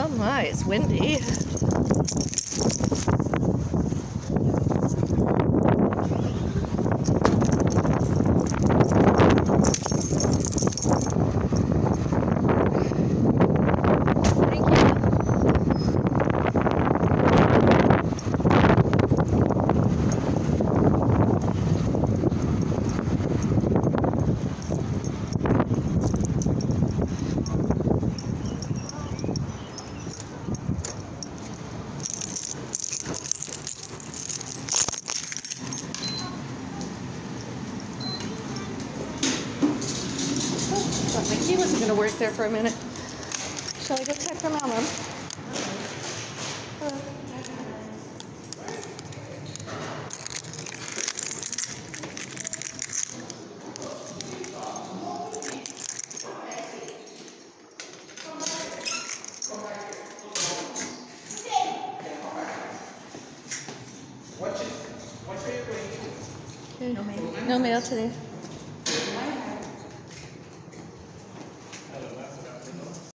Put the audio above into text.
Oh my, it's windy. Thought my key wasn't going to work there for a minute. Shall I go check for Mama? Okay. No mail today.